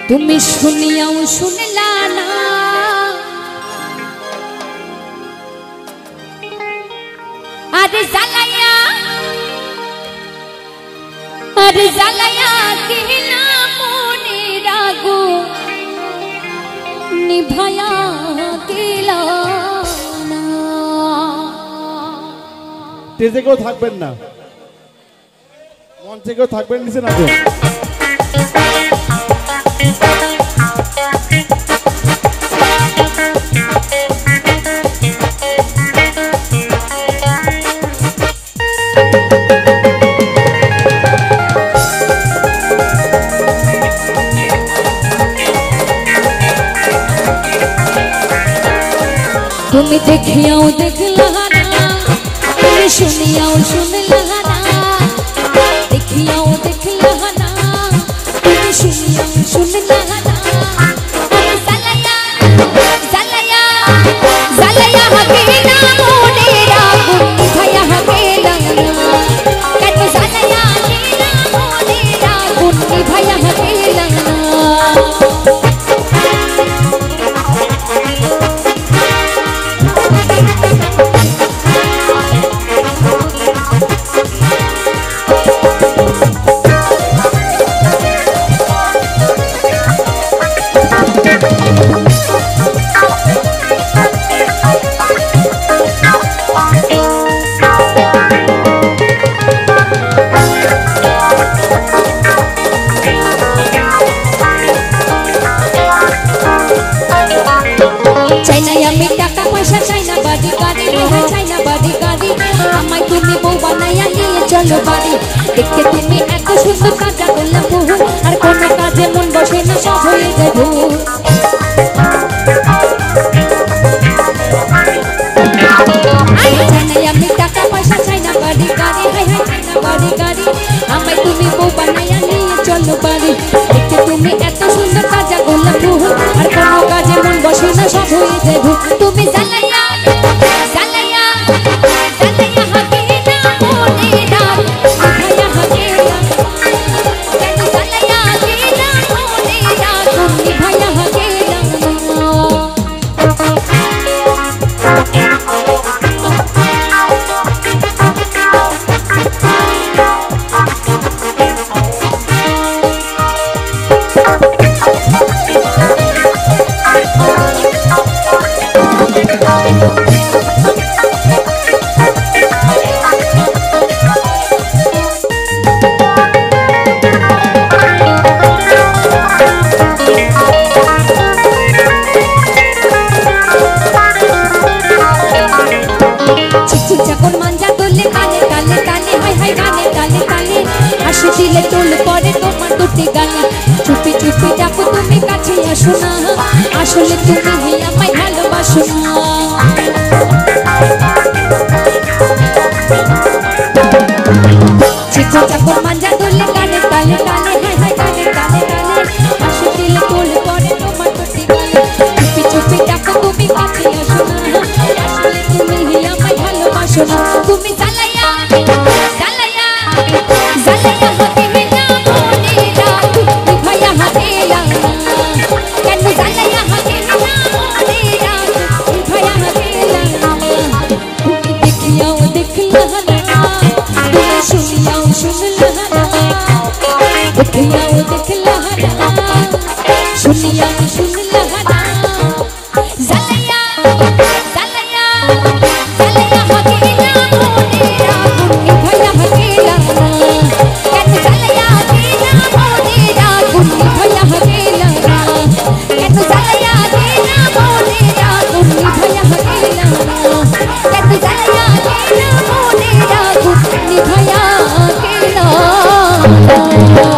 তুমি শুনিয়াও শুনলা না আরে জ্বালাইয়া কিনা মনে রাগো নিভায়া দিলা না। স্টেজে কেউ থাকবেন না, মঞ্চে কেউ থাকবেন নিচে না। তুমি দেখিয়াও দেখলা না, তুমি শুনিয়াও শুনলা না, দেখিয়াও দেখলা না, তুমি শুনিয়াও শুনলা না। জ্বালাইয়া হাকে না মনে রাগো নিভায়া গেলা না, কেন জ্বালাইয়া কিনা মনে রাগো নিভায়া গেলা না। चलो बाड़ी देखते तुम एत सुंदर काजा गोलाप फूल और कोनो काजे मन बसे ना सब हो जाए भूल। चाइना আমি টাকা পয়সা চাইনা বাড়ি গাড়ি হাই হাই চাইনা বাড়ি গাড়ি আমায় তুমি বউ বানাইয়া নিয়ে চলো বাড়ি দেখতে তুমি এত সুন্দর কাজা গোলাপ ফুল আর কোনো কাজে মন বসে না সব হয়ে যায় ভুল। তুমি জ্বালাইয়া दिले तोल पड़े तोमार दुटी गाली चुपी चुपी डाको तुमी काछे आसो ना आसले तुमी ही आमाय भालोबासो ना। चिको चाकोर मांजा दोले गाने ताले ताले हाय हाय गाने ताले ताले आसो दिले तोल पड़े तोमार दुटी गाली चुपी चुपी डाको तुमी काछे आसो ना आसले तुमी ही आमाय भालोबासो ना। तुमी জ্বালাইয়া भया के